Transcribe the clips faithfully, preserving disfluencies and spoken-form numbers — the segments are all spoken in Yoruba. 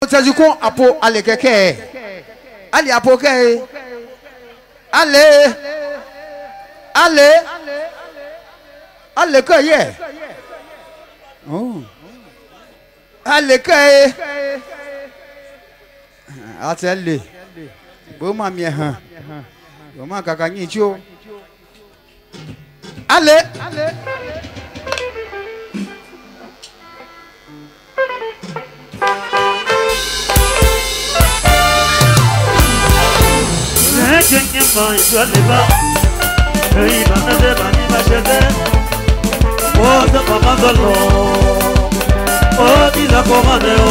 Mutajuko apo ale keke. Ali apo ke. Ale. Ale. Ale ke ye. Oh. Ale ke. Atelle. Boma mi ha. Boma kaka nyicho. Ale. Ale. Kenye mai swaleba, hei bana de bani mashede, o da pamazalo, o di la comadeo.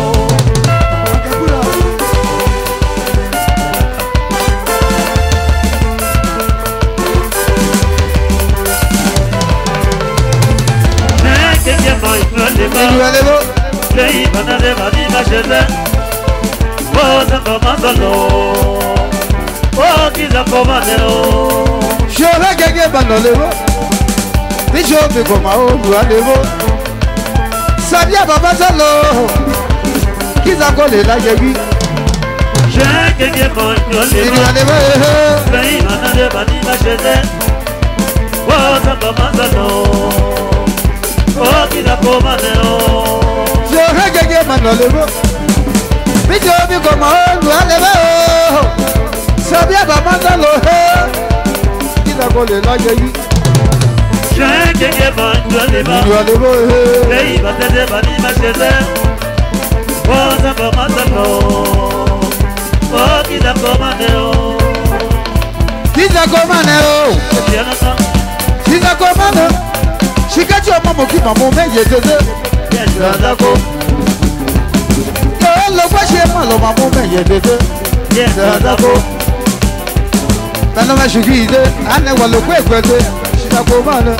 Kenye mai swaleba, hei bana de bani mashede, o da pamazalo. Oh, kiza komanero. Shora gege banolero. Bijo bi koma o lualero. Sabia baba salo. Kiza kole la yebi. Gege banolero. Sei manade bani mashede. Oh, samba mazalo. Oh, kiza komanero. Shora gege banolero. Bijo bi koma o lualero. Sabia baba salo he. Kiza kole la yebi. Gege banolero. Sei manade bani mashede. Oh, samba mazalo. Oh, kiza komanero. Kiza komanero. Kiza komanero. Shikachi o mamo ki mamo meje tete. Kiza ko. Yo lo kwa she ma lo mamo meje tete. Kiza ko. Bana ma shukide, ane wa lo kwe kwete. Kiza komanero.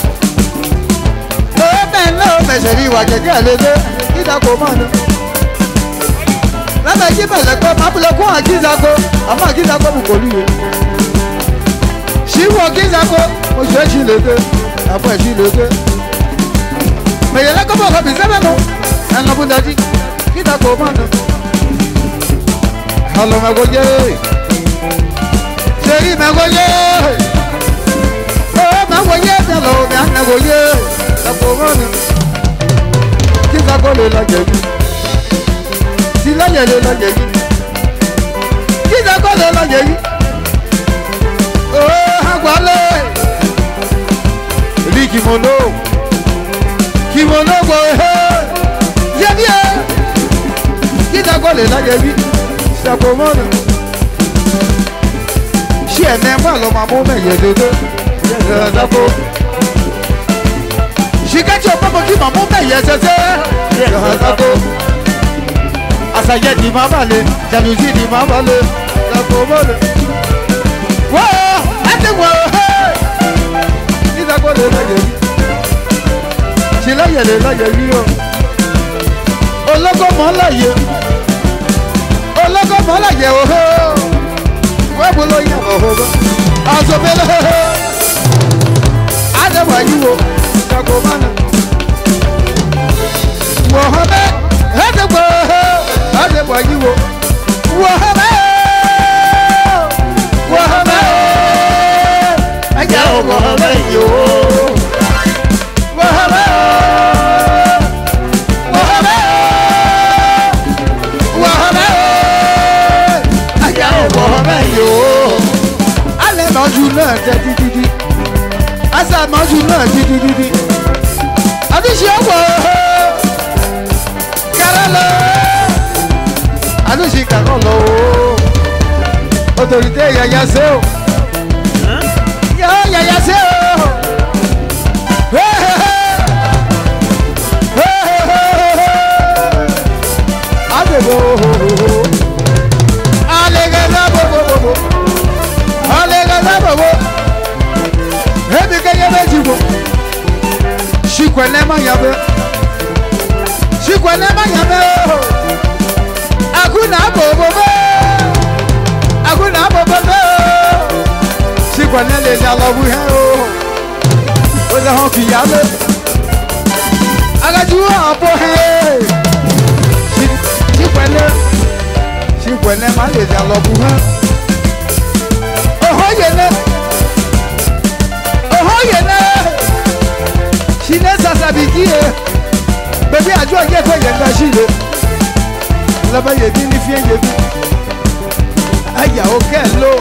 O me no me seri wa keke lede. Kiza komanero. Lama yi mele ko mabulo ko akiza ko, ama akiza ko bu koliwe. Shiwo akiza ko, o je chi lede, apo e chi lede. Me yele ko bo ko bi sebe no, en lo bundaji, kita ko mano. Halo me go je. Seri me go je. Oh me go je, halo me an go je. Ta ko mano. Kita ko le la je. Si la yele la yeyi, kiza kole la yeyi. Oh hagwale, li kimono, kimono go he. Yebie, kiza kole la yeyi. Sakomona, si ene ma lo ma mo me yedodo. Yedako, si kacho papa ki ma mo me yedode. Yedako. Asaye di mabale, jalusi di mabale, la pomole. Wow, ate wow, hey. Ida ko le la yeyi. Si la yele la yeyi o. Ologo mo la ye. Ologo mo la ye o ho. We bolo ye o ho. Aso bele ho. Ade wa yi o. Ida ko mana. Wo ho be, ade wo. Ade boy you wahame wahame aja wahame yo wahame wahame wahame aja wahame yo ale maju na di di di asa maju na di di di abi se wo karala Anushi kakolo autorité yaya seo ya yaya seo adebo alega bobo alega bobo hebi kaya bejibo shikwele ma yabe shikwele ma yabe Akuna bobo Akuna bobo Si kwanele la lobu he o O za hon fi yale Aga juwa apo he Si Si kwanele Chikwene Malezi alobu ha. Oho yene. Oho yene. Shine sasa bigie. Baby ajo aje ko yenga shile. Laba ye di ni fie ye bi. Aya o kelo.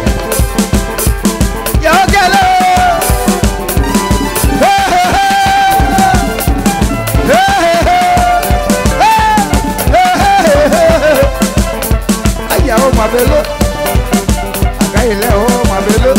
Ya o kelo. Aya o mabelo. Akaile o mabelo.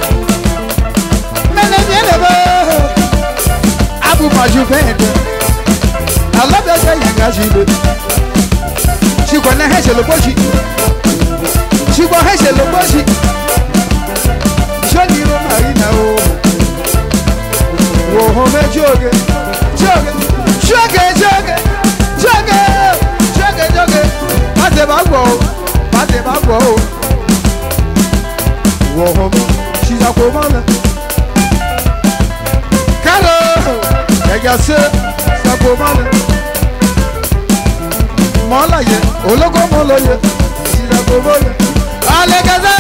Mene viene ba. Abu maju pende. Allah da ya yenga shile. Chikwa na hese lo boshi. Chikwa hese lo boshi. Shoni ro marina o. Wo ho me joge. Joge. Joge joge. Joge. Joge joge. Pate ba gbo. Pate ba gbo. Wo ho me. Shiza ko mala. Karo. Ya ya se. Sa ko mala. Mola ye, ologo molo ye, sira gobo ye. Alegaze,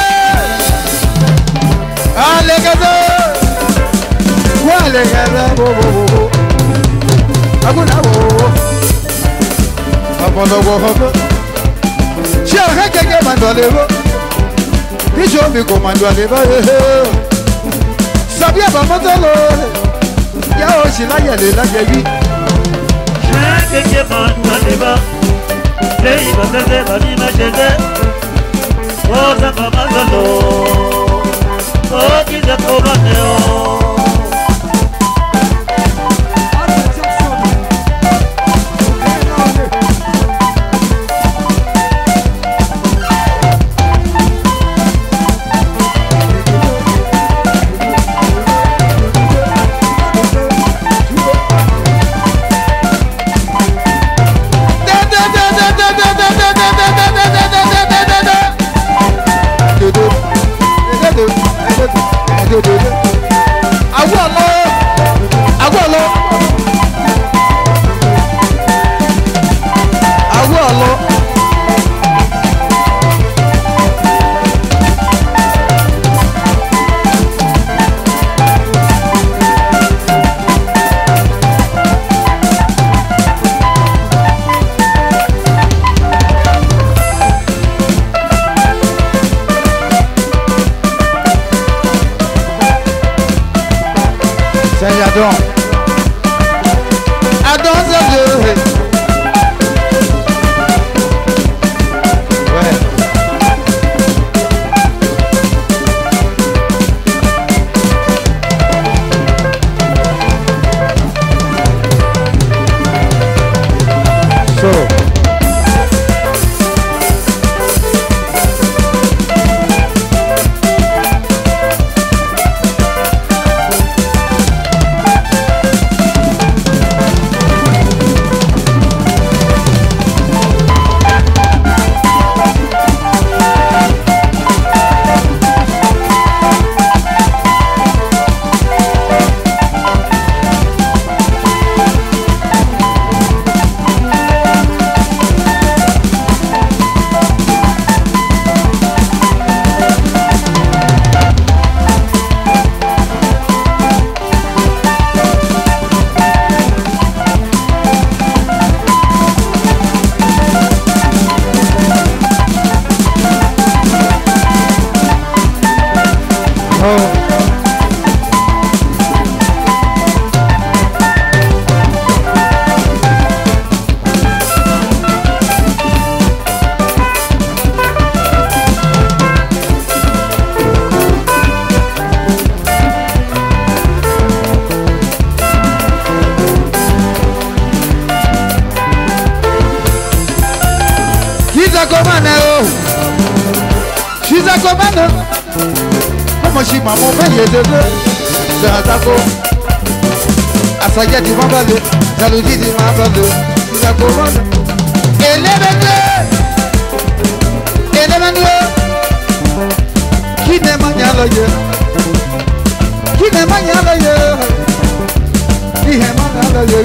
alegaze, walegaze, bo bo bo bo. Aguna bo, abono bo bo. Chia hekeke mandolebo, bicho mi ko mandolebo. Sabia ba motolo, ya o shila yele la yebi. Hekeke mandolebo. Hey, batete, bani machete. Oh, zamba mazalo. Oh, kiza kobaneo. Agwalo, agwalo, agwalo. Adon, Adon Zé. Ouais. So. She's a commander. Como she mama paye de de. Zazako. Asaya di mabale. Jalousie di mabale. She's a commander. Elevende. Elevende. Qui ne manyalo ye. Qui ne manyalo ye. Qui ne manyalo ye.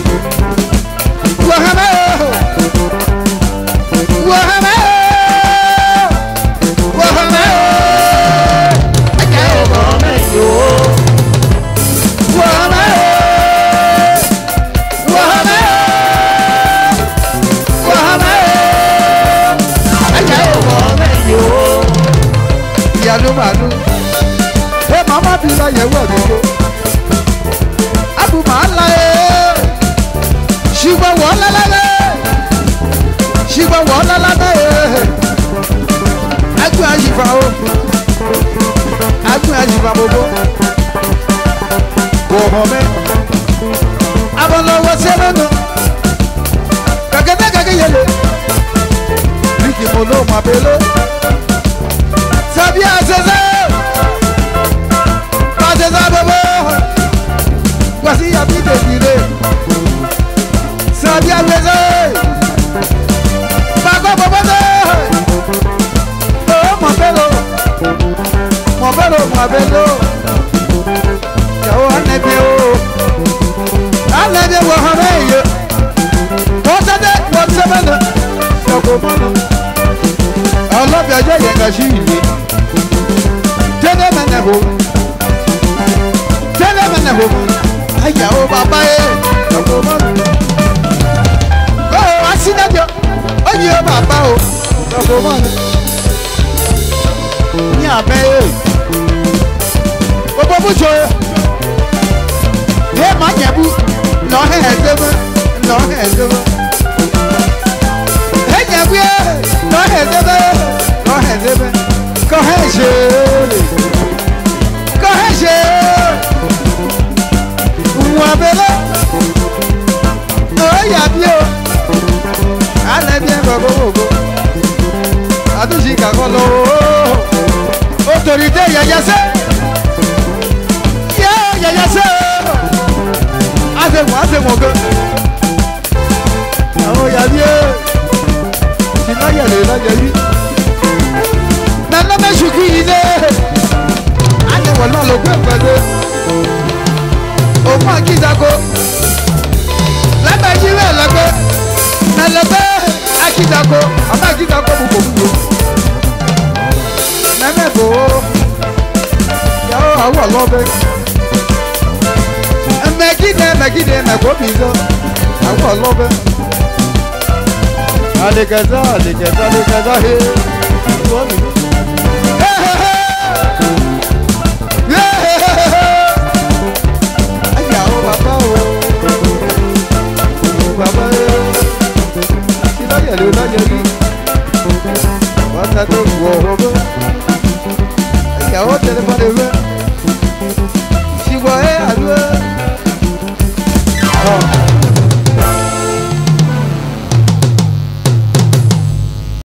Wahame. Wahame. àyíbọ̀ wọ̀ lálálẹ́ agbó àyíbọ̀ o agbó àyíbọ̀ gbogbo wò hàn mẹ́ abọ́lọ́wọ́ sẹ́lẹ̀nù kàkẹ́tẹ́ kàkẹ́ yẹlẹ̀ bíkì mo ló mọ̀ abẹ́lẹ́ sàbí àṣẹṣẹ́ àṣẹṣẹ́ gbogbo wàsí àbí dèjìlẹ̀ sàbí àṣẹṣẹ́ bàgbọ́ gbogbo náà ó mọ̀ bẹ́lẹ̀ mọ̀ bẹ́lẹ̀ mọ̀ bẹ́lẹ̀ yàwó ànẹ́bí o ànẹ́bí wọ̀ hàn mẹ́yẹ wọ́n sẹ́dẹ̀ wọ́n sẹ́mẹ́nà ṣọ̀kọ̀ mọ́nà ọlọ́bì ọjọ́ yẹn kà sí ìlú jẹ́dẹ̀ mẹ́nẹ̀ bò jẹ́dẹ̀ mẹ́nẹ̀ bò ayàwó bàbá yẹ ṣọ̀kọ̀ mọ́nà ó asínájọ ó yẹ bàbá o ṣọ̀kọ̀ mọ́nà ní abẹ́ yẹ gbogbo bùjọ yẹ má nyẹ̀bù lọ́hẹ̀ ẹ̀dẹ́mẹ́ lọ́hẹ̀ ẹ̀dẹ́mẹ́ ẹ̀ nyẹ̀bù yẹ lọ́hẹ̀ ẹ̀dẹ́mẹ́ lọ́hẹ̀ ẹ̀dẹ́mẹ́ kọ́hẹ̀ ṣe kọ́hẹ̀ ṣe wù abẹ́lẹ́ ọ̀yà bí o alẹ́ bí ẹ̀ gbogbo gbogbo àtúnṣe kàkọ́ lọ́wọ́ ó torí dé yẹyẹ sẹ́ yẹ yẹyẹ sẹ́ àṣẹ̀wọ̀n àṣẹ̀wọ̀n gan àwọn yàrá yẹ ti láyẹ̀ lè láyẹ̀ yí nàlọ́mẹ́ ṣùkú yìí dé àṣẹ̀wọ̀n náà ló gbé pẹ̀lú òun àkíjàkó lẹ́gbẹ̀ẹ́ yí rẹ̀ lẹ́gbẹ́ nàlẹ́gbẹ́ àkíjàkó àmọ́ àkíjàkó gbogbo nẹ́mẹ̀bò yàwó àwọ̀ lọ́bẹ̀ mẹ́gídé mẹ́gídé mẹ́kọ́bìzọ́ àwọ̀ lọ́bẹ̀ alẹ́kẹ̀zá alẹ́kẹ̀zá alẹ́kẹ̀zá he wọ́n mi ayàwó bàbá o bàbá yẹ kí lọ́yẹ̀ ló lọ́yẹ̀ rí.